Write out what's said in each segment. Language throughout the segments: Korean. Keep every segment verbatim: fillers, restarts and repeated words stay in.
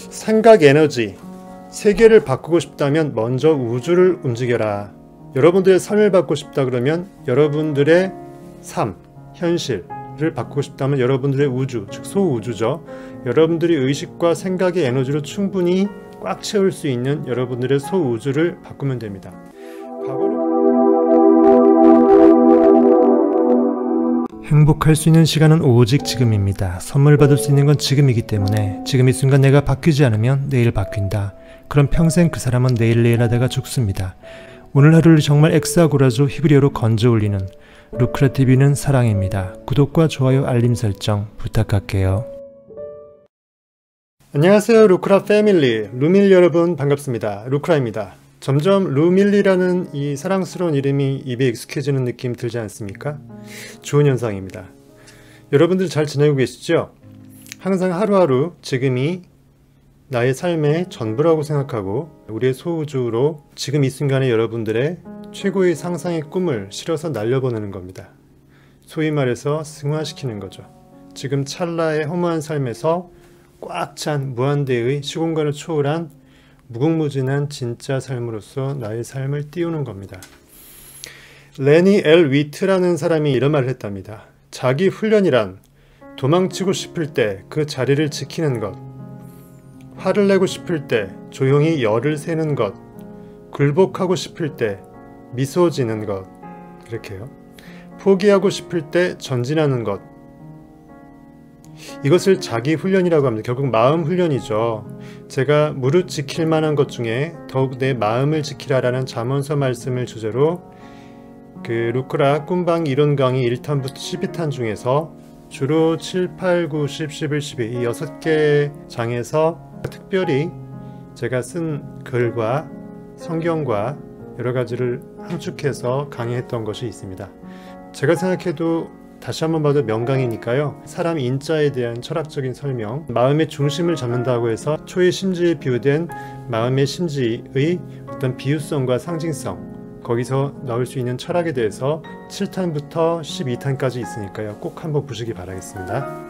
생각 에너지. 세계를 바꾸고 싶다면 먼저 우주를 움직여라. 여러분들의 삶을 바꾸고 싶다 그러면 여러분들의 삶, 현실을 바꾸고 싶다면 여러분들의 우주, 즉 소우주죠. 여러분들이 의식과 생각의 에너지로 충분히 꽉 채울 수 있는 여러분들의 소우주를 바꾸면 됩니다. 과거로 행복할 수 있는 시간은 오직 지금입니다. 선물 받을 수 있는 건 지금이기 때문에 지금 이 순간 내가 바뀌지 않으면 내일 바뀐다. 그럼 평생 그 사람은 내일 내일 하다가 죽습니다. 오늘 하루를 정말 엑스아고라조 히브리어로 건져 올리는 루크라티비는 사랑입니다. 구독과 좋아요 알림 설정 부탁할게요. 안녕하세요. 루크라 패밀리, 루밀 여러분 반갑습니다. 루크라입니다. 점점 루밀리라는 이 사랑스러운 이름이 입에 익숙해지는 느낌 들지 않습니까? 좋은 현상입니다. 여러분들 잘 지내고 계시죠? 항상 하루하루 지금이 나의 삶의 전부라고 생각하고 우리의 소우주로 지금 이 순간에 여러분들의 최고의 상상의 꿈을 실어서 날려보내는 겁니다. 소위 말해서 승화시키는 거죠. 지금 찰나의 허무한 삶에서 꽉 찬 무한대의 시공간을 초월한 무궁무진한 진짜 삶으로서 나의 삶을 띄우는 겁니다. 레니 엘 위트라는 사람이 이런 말을 했답니다. 자기 훈련이란 도망치고 싶을 때 그 자리를 지키는 것, 화를 내고 싶을 때 조용히 열을 세는 것, 굴복하고 싶을 때 미소 지는 것, 이렇게요. 포기하고 싶을 때 전진하는 것, 이것을 자기 훈련이라고 합니다. 결국 마음 훈련이죠. 제가 무릇 지킬 만한 것 중에 더욱 내 마음을 지키라라는 잠언서 말씀을 주제로 그 루크라 꿈방 이론 강의 일 탄부터 십이 탄 중에서 주로 칠, 팔, 구, 십, 십일, 십이 이 여섯 개 장에서 특별히 제가 쓴 글과 성경과 여러 가지를 함축해서 강의했던 것이 있습니다. 제가 생각해도 다시 한번 봐도 명강이니까요. 사람 인자에 대한 철학적인 설명, 마음의 중심을 잡는다고 해서 초의 심지에 비유된 마음의 심지의 어떤 비유성과 상징성, 거기서 나올 수 있는 철학에 대해서 칠 탄부터 십이 탄까지 있으니까요. 꼭 한번 보시기 바라겠습니다.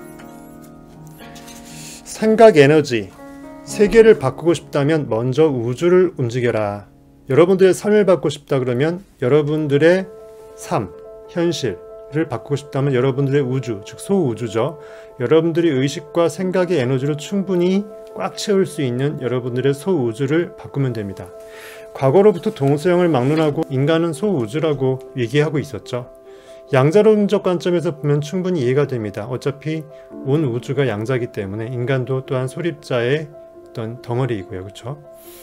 생각 에너지. 세계를 바꾸고 싶다면 먼저 우주를 움직여라. 여러분들의 삶을 바꾸고 싶다 그러면 여러분들의 삶, 현실 를 바꾸고 싶다면 여러분들의 우주, 즉 소우주죠. 여러분들이 의식과 생각의 에너지로 충분히 꽉 채울 수 있는 여러분들의 소우주를 바꾸면 됩니다. 과거로부터 동서양을 막론하고 인간은 소우주라고 얘기하고 있었죠. 양자론적 관점에서 보면 충분히 이해가 됩니다. 어차피 온 우주가 양자이기 때문에 인간도 또한 소립자의 어떤 덩어리이고요. 그렇죠?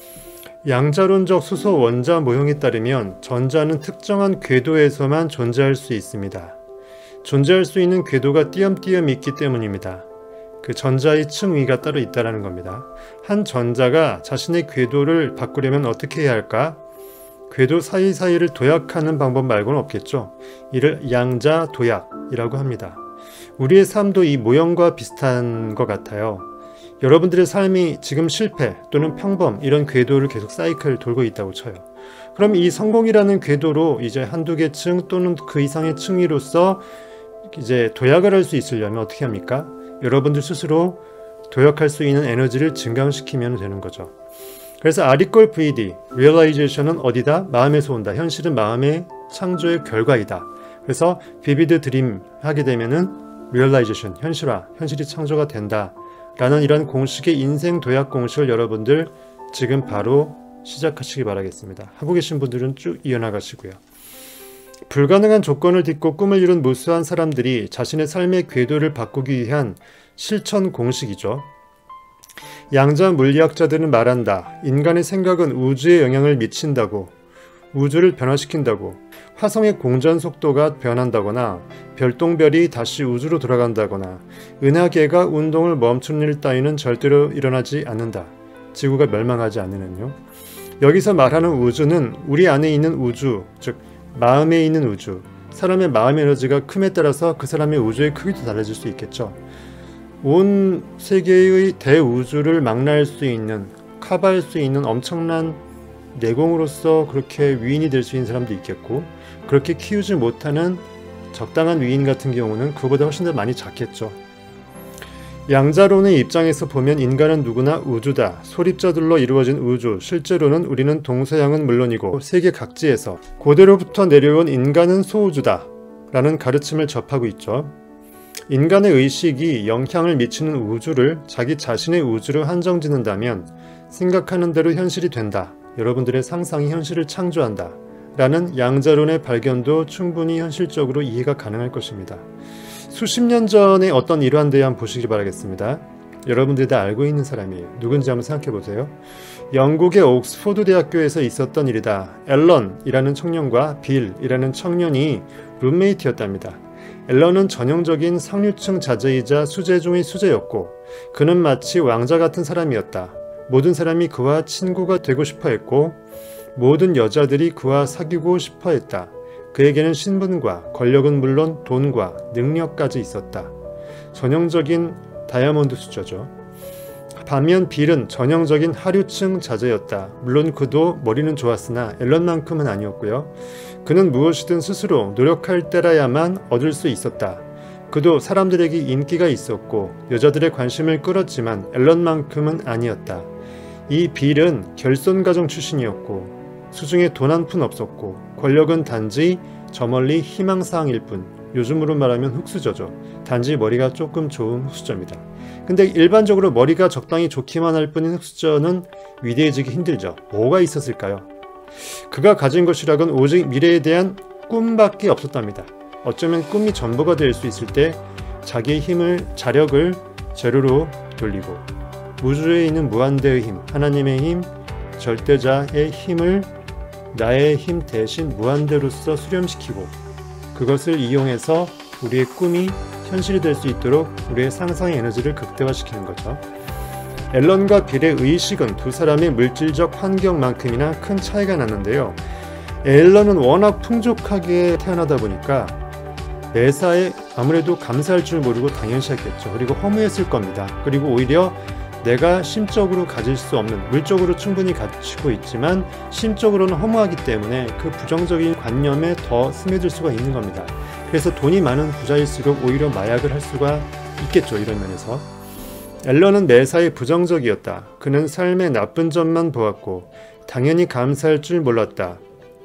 양자론적 수소 원자 모형에 따르면 전자는 특정한 궤도에서만 존재할 수 있습니다. 존재할 수 있는 궤도가 띄엄띄엄 있기 때문입니다. 그 전자의 층위가 따로 있다는 겁니다. 한 전자가 자신의 궤도를 바꾸려면 어떻게 해야 할까? 궤도 사이사이를 도약하는 방법 말고는 없겠죠. 이를 양자 도약이라고 합니다. 우리의 삶도 이 모형과 비슷한 것 같아요. 여러분들의 삶이 지금 실패 또는 평범 이런 궤도를 계속 사이클 돌고 있다고 쳐요. 그럼 이 성공이라는 궤도로 이제 한두 개 층 또는 그 이상의 층위로서 이제 도약을 할 수 있으려면 어떻게 합니까? 여러분들 스스로 도약할 수 있는 에너지를 증강시키면 되는 거죠. 그래서 아리꼴 브이디, Realization은 어디다? 마음에서 온다. 현실은 마음의 창조의 결과이다. 그래서 비비드 드림 하게 되면은 Realization, 현실화, 현실이 창조가 된다. 라는 이런 공식의 인생 도약 공식을 여러분들 지금 바로 시작하시기 바라겠습니다. 하고 계신 분들은 쭉 이어나가시고요. 불가능한 조건을 딛고 꿈을 이룬 무수한 사람들이 자신의 삶의 궤도를 바꾸기 위한 실천 공식이죠. 양자 물리학자들은 말한다. 인간의 생각은 우주에 영향을 미친다고, 우주를 변화시킨다고, 화성의 공전 속도가 변한다거나 별똥별이 다시 우주로 돌아간다거나 은하계가 운동을 멈추는 일 따위는 절대로 일어나지 않는다. 지구가 멸망하지 않으면요. 여기서 말하는 우주는 우리 안에 있는 우주, 즉 마음에 있는 우주, 사람의 마음의 에너지가 큼에 따라서 그 사람의 우주의 크기도 달라질 수 있겠죠. 온 세계의 대우주를 망라할 수 있는, 커버할 수 있는 엄청난 내공으로서 그렇게 위인이 될 수 있는 사람도 있겠고, 그렇게 키우지 못하는 적당한 위인 같은 경우는 그보다 훨씬 더 많이 작겠죠. 양자론의 입장에서 보면 인간은 누구나 우주다. 소립자들로 이루어진 우주. 실제로는 우리는 동서양은 물론이고 세계 각지에서 고대로부터 내려온 인간은 소우주다. 라는 가르침을 접하고 있죠. 인간의 의식이 영향을 미치는 우주를 자기 자신의 우주로 한정짓는다면 생각하는 대로 현실이 된다. 여러분들의 상상이 현실을 창조한다. 라는 양자론의 발견도 충분히 현실적으로 이해가 가능할 것입니다. 수십 년 전에 어떤 일환들을 한번 보시기 바라겠습니다. 여러분들이 다 알고 있는 사람이에요. 누군지 한번 생각해 보세요. 영국의 옥스포드 대학교에서 있었던 일이다. 앨런이라는 청년과 빌이라는 청년이 룸메이트였답니다. 앨런은 전형적인 상류층 자제이자 수제 중의 수제였고 그는 마치 왕자 같은 사람이었다. 모든 사람이 그와 친구가 되고 싶어 했고 모든 여자들이 그와 사귀고 싶어 했다. 그에게는 신분과 권력은 물론 돈과 능력까지 있었다. 전형적인 다이아몬드 수저죠. 반면 빌은 전형적인 하류층 자제였다. 물론 그도 머리는 좋았으나 앨런만큼은 아니었고요. 그는 무엇이든 스스로 노력할 때라야만 얻을 수 있었다. 그도 사람들에게 인기가 있었고 여자들의 관심을 끌었지만 앨런만큼은 아니었다. 이 빌은 결손가정 출신이었고 수중에 돈 한 푼 없었고 권력은 단지 저 멀리 희망사항일 뿐. 요즘으로 말하면 흙수저죠. 단지 머리가 조금 좋은 흙수저입니다. 근데 일반적으로 머리가 적당히 좋기만 할 뿐인 흙수저는 위대해지기 힘들죠. 뭐가 있었을까요? 그가 가진 것이라곤 오직 미래에 대한 꿈밖에 없었답니다. 어쩌면 꿈이 전부가 될 수 있을 때 자기의 힘을, 자력을 제로로 돌리고 우주에 있는 무한대의 힘, 하나님의 힘, 절대자의 힘을 나의 힘 대신 무한대로서 수렴시키고 그것을 이용해서 우리의 꿈이 현실이 될 수 있도록 우리의 상상의 에너지를 극대화시키는 거죠. 앨런과 빌의 의식은 두 사람의 물질적 환경만큼이나 큰 차이가 났는데요. 앨런은 워낙 풍족하게 태어나다 보니까 매사에 아무래도 감사할 줄 모르고 당연시했겠죠. 그리고 허무했을 겁니다. 그리고 오히려 내가 심적으로 가질 수 없는, 물적으로 충분히 갖추고 있지만 심적으로는 허무하기 때문에 그 부정적인 관념에 더 스며들 수가 있는 겁니다. 그래서 돈이 많은 부자일수록 오히려 마약을 할 수가 있겠죠. 이런 면에서. 앨런은 매사에 부정적이었다. 그는 삶의 나쁜 점만 보았고 당연히 감사할 줄 몰랐다.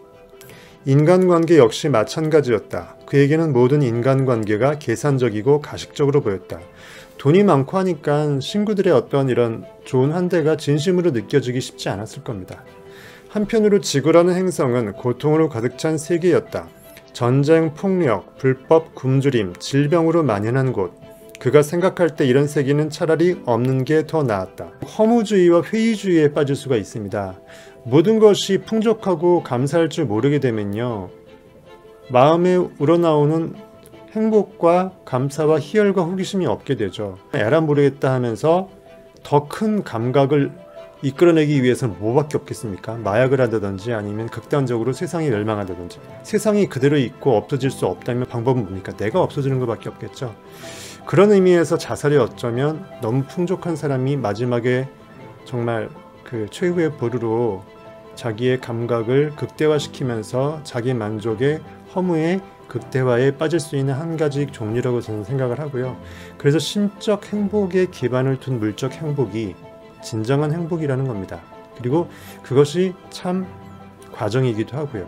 인간관계 역시 마찬가지였다. 그에게는 모든 인간관계가 계산적이고 가식적으로 보였다. 돈이 많고 하니까 친구들의 어떤 이런 좋은 환대가 진심으로 느껴지기 쉽지 않았을 겁니다. 한편으로 지구라는 행성은 고통으로 가득 찬 세계였다. 전쟁, 폭력, 불법 굶주림, 질병으로 만연한 곳. 그가 생각할 때 이런 세계는 차라리 없는 게 더 나았다. 허무주의와 회의주의에 빠질 수가 있습니다. 모든 것이 풍족하고 감사할 줄 모르게 되면요. 마음에 우러나오는 행복과 감사와 희열과 호기심이 없게 되죠. 에라 모르겠다 하면서 더 큰 감각을 이끌어내기 위해서는 뭐밖에 없겠습니까? 마약을 한다든지 아니면 극단적으로 세상이 멸망한다든지. 세상이 그대로 있고 없어질 수 없다면 방법은 뭡니까? 내가 없어지는 것밖에 없겠죠. 그런 의미에서 자살이 어쩌면 너무 풍족한 사람이 마지막에 정말 그 최후의 보루로 자기의 감각을 극대화시키면서 자기 만족의 허무에 극대화에 빠질 수 있는 한 가지 종류라고 저는 생각을 하고요. 그래서 심적 행복에 기반을 둔 물적 행복이 진정한 행복이라는 겁니다. 그리고 그것이 참 과정이기도 하고요.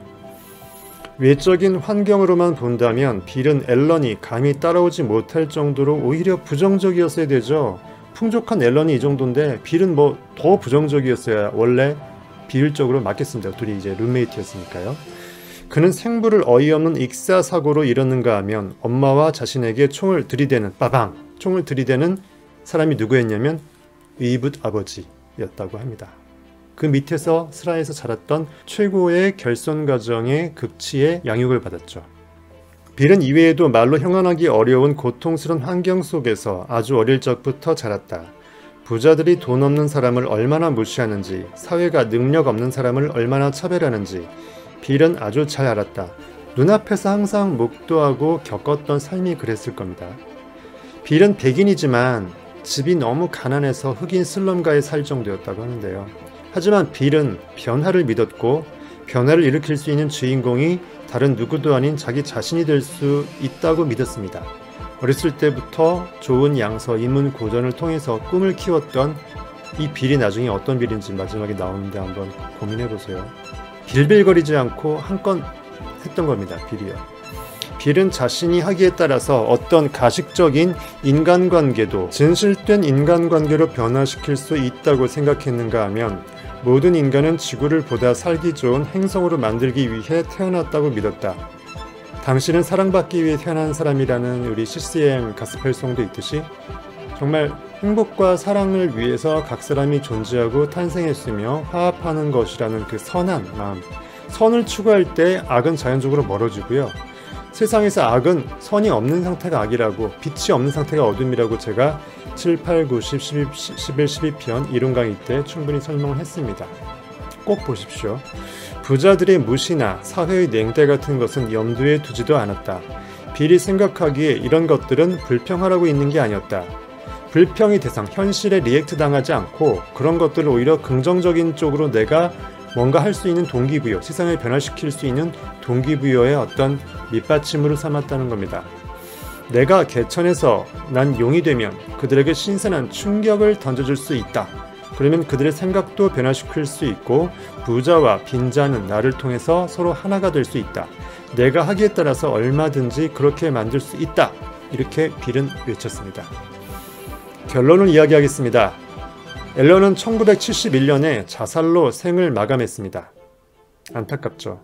외적인 환경으로만 본다면 빌은 앨런이 감히 따라오지 못할 정도로 오히려 부정적이었어야 되죠. 풍족한 앨런이 이 정도인데 빌은 뭐 더 부정적이었어야 원래 비율적으로 맞겠습니다. 둘이 이제 룸메이트였으니까요. 그는 생부를 어이없는 익사사고로 잃었는가 하면 엄마와 자신에게 총을 들이대는 빠방! 총을 들이대는 사람이 누구였냐면 의붓 아버지였다고 합니다. 그 밑에서 스라에서 자랐던 최고의 결손 가정의 극치의 양육을 받았죠. 빌은 이외에도 말로 형언하기 어려운 고통스러운 환경 속에서 아주 어릴 적부터 자랐다. 부자들이 돈 없는 사람을 얼마나 무시하는지, 사회가 능력 없는 사람을 얼마나 차별하는지 빌은 아주 잘 알았다. 눈앞에서 항상 목도하고 겪었던 삶이 그랬을 겁니다. 빌은 백인이지만 집이 너무 가난해서 흑인 슬럼가에 살 정도였다고 하는데요. 하지만 빌은 변화를 믿었고 변화를 일으킬 수 있는 주인공이 다른 누구도 아닌 자기 자신이 될 수 있다고 믿었습니다. 어렸을 때부터 좋은 양서, 이문 고전을 통해서 꿈을 키웠던 이 빌이 나중에 어떤 빌인지 마지막에 나오는데 한번 고민해보세요. 빌빌거리지 않고 한 건 했던 겁니다. 빌이요. 빌은 자신이 하기에 따라서 어떤 가식적인 인간관계도 진실된 인간관계로 변화시킬 수 있다고 생각했는가 하면 모든 인간은 지구를 보다 살기 좋은 행성으로 만들기 위해 태어났다고 믿었다. 당신은 사랑받기 위해 태어난 사람이라는 우리 씨씨엠 가스펠송도 있듯이 정말 행복과 사랑을 위해서 각 사람이 존재하고 탄생했으며 화합하는 것이라는 그 선한 마음, 선을 추구할 때 악은 자연적으로 멀어지고요. 세상에서 악은 선이 없는 상태가 악이라고, 빛이 없는 상태가 어둠이라고 제가 칠, 팔, 구, 십, 십일, 십일, 십이 편 이론 강의 때 충분히 설명을 했습니다. 꼭 보십시오. 부자들의 무시나 사회의 냉대 같은 것은 염두에 두지도 않았다. 빌이 생각하기에 이런 것들은 불평하라고 있는 게 아니었다. 불평의 대상, 현실에 리액트 당하지 않고 그런 것들을 오히려 긍정적인 쪽으로 내가 뭔가 할 수 있는 동기부여, 세상을 변화시킬 수 있는 동기부여의 어떤 밑받침으로 삼았다는 겁니다. 내가 개천에서 난 용이 되면 그들에게 신선한 충격을 던져줄 수 있다. 그러면 그들의 생각도 변화시킬 수 있고 부자와 빈자는 나를 통해서 서로 하나가 될 수 있다. 내가 하기에 따라서 얼마든지 그렇게 만들 수 있다. 이렇게 빌은 외쳤습니다. 결론을 이야기하겠습니다. 앨런은 천구백칠십일 년에 자살로 생을 마감했습니다. 안타깝죠.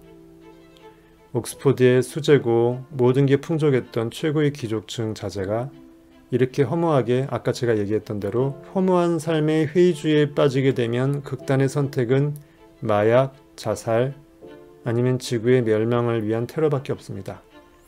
옥스포드의 수재고 모든 게 풍족했던 최고의 귀족층 자제가 이렇게 허무하게 아까 제가 얘기했던 대로 허무한 삶의 회의주의에 빠지게 되면 극단의 선택은 마약, 자살 아니면 지구의 멸망을 위한 테러밖에 없습니다.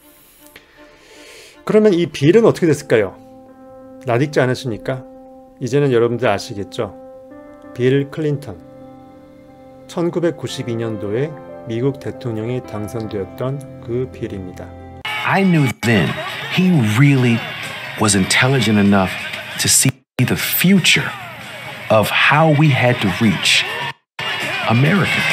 그러면 이 빌은 어떻게 됐을까요? 낯익지 않으십니까? 이제는 여러분들 아시겠죠? 빌 클린턴, 천구백구십이 년도에 미국 대통령이 당선되었던 그 빌입니다. I knew then he really was intelligent enough to see the future of how we had to reach Americans.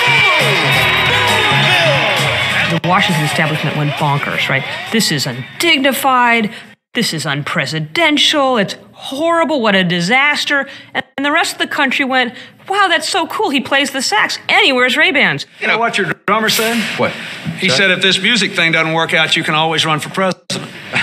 The Washington establishment went bonkers, right? This is undignified. This is unpresidential. It's horrible. What a disaster. And the rest of the country went, wow, that's so cool. He plays the sax and he wears Ray-Bans. You know what your drummer said? What? He said if this music thing doesn't work out, you can always run for president.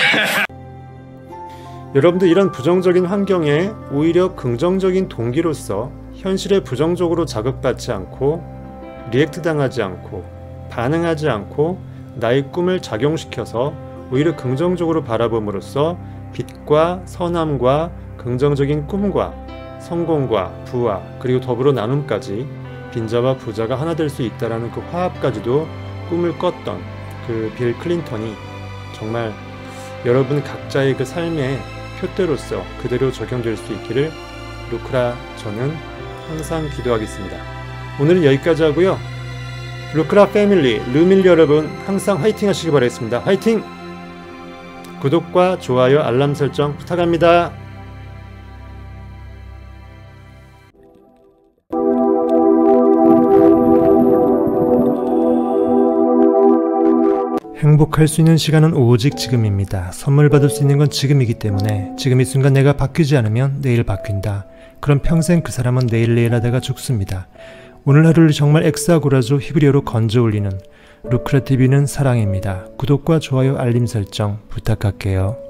여러분들 이런 부정적인 환경에 오히려 긍정적인 동기로서 현실에 부정적으로 자극받지 않고 리액트 당하지 않고 반응하지 않고 나의 꿈을 작용시켜서 오히려 긍정적으로 바라봄으로써 빛과 선함과 긍정적인 꿈과 성공과 부와 그리고 더불어 나눔까지 빈자와 부자가 하나 될 수 있다는 그 화합까지도 꿈을 꿨던 그 빌 클린턴이 정말 여러분 각자의 그 삶의 표대로서 그대로 적용될 수 있기를 루크라 저는 항상 기도하겠습니다. 오늘은 여기까지 하고요. 루크라 패밀리, 루밀리 여러분 항상 화이팅 하시기 바라겠습니다. 화이팅! 구독과 좋아요, 알람 설정 부탁합니다. 행복할 수 있는 시간은 오직 지금입니다. 선물 받을 수 있는 건 지금이기 때문에 지금 이 순간 내가 바뀌지 않으면 내일 바뀐다. 그럼 평생 그 사람은 내일 내일 하다가 죽습니다. 오늘 하루를 정말 엑사고라조 히브리어로 건져 올리는 루크라티비는 사랑입니다. 구독과 좋아요 알림 설정 부탁할게요.